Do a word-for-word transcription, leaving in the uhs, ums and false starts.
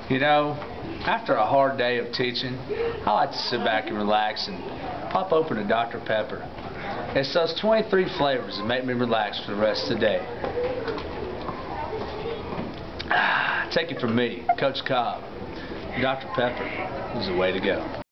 You know, after a hard day of teaching, I like to sit back and relax and pop open a Doctor Pepper. It's those twenty-three flavors that make me relax for the rest of the day. Ah, take it from me, Coach Cobb. Doctor Pepper is the way to go.